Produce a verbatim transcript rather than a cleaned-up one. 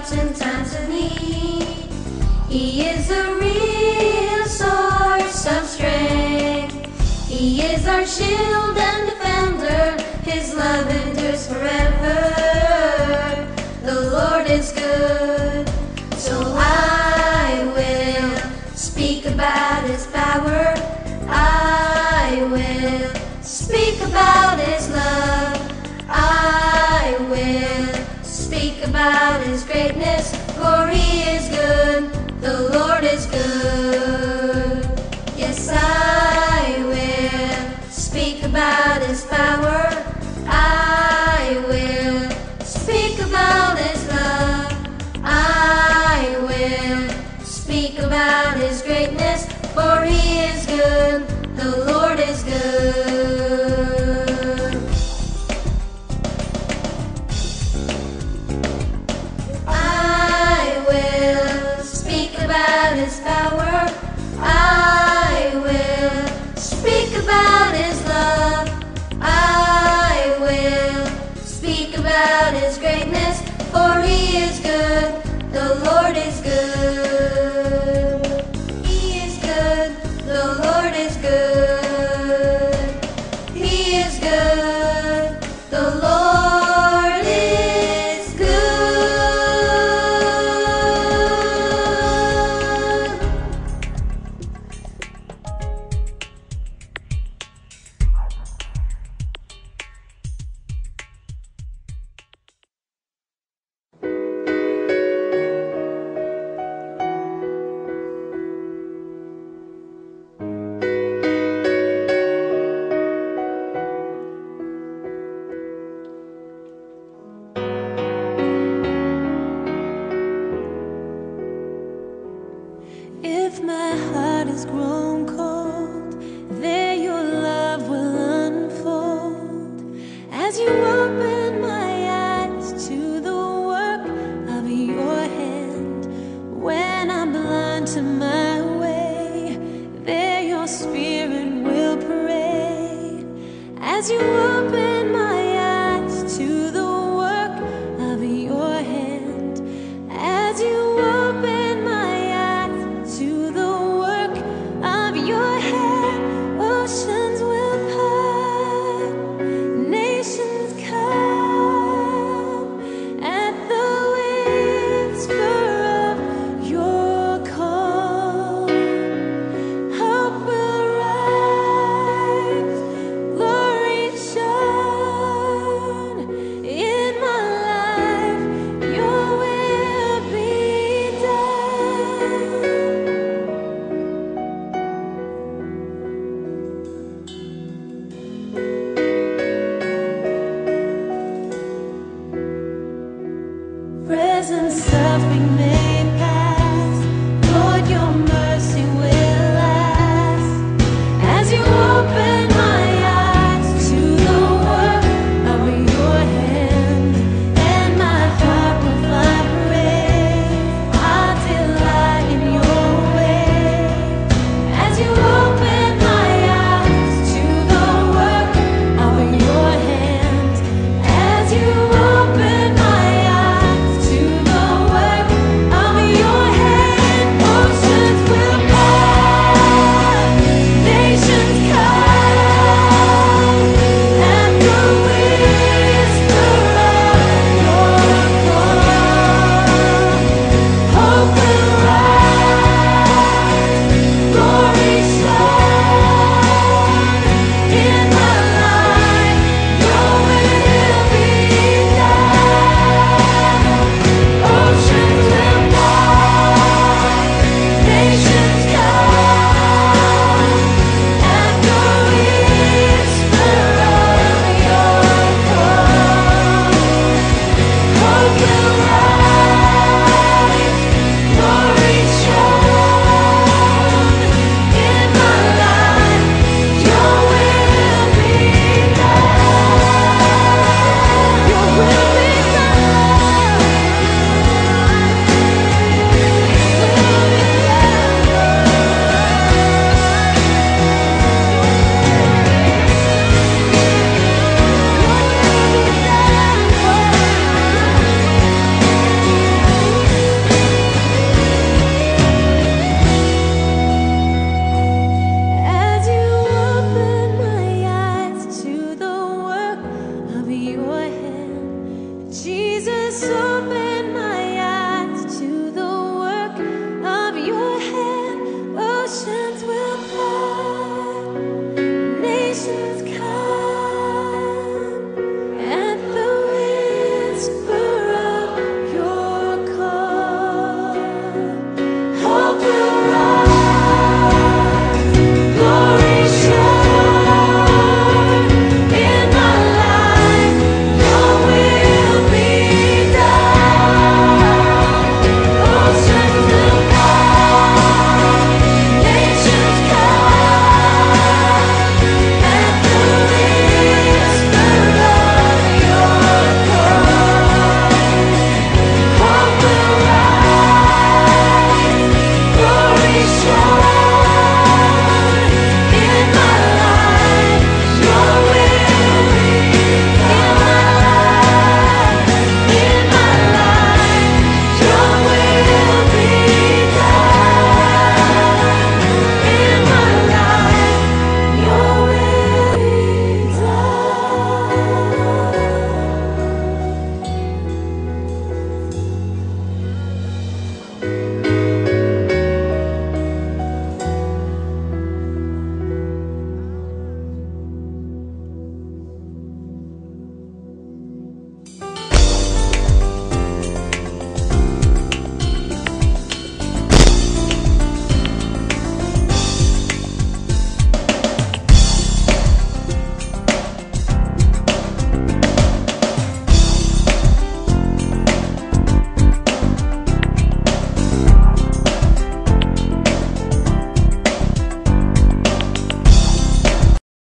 helps in times of need. He is a real source of strength. He is our shield and defender. His love endures forever. The Lord is good, so I will speak about His power. I will speak about His love. I will speak about His greatness, for He is good. The Lord is good. Yes, I will speak about His power. I will speak about His love. I will speak about His greatness, for He is good. The Lord is good. I will speak about His power. I will speak about His love. I will speak about His greatness, for He is good. The Lord is good. He is good. The Lord is good. He is good. The Lord is good. If my heart has grown cold, there your love will unfold. As you open my eyes to the work of your hand, when I'm blind to my way, there your spirit will pray. As you open my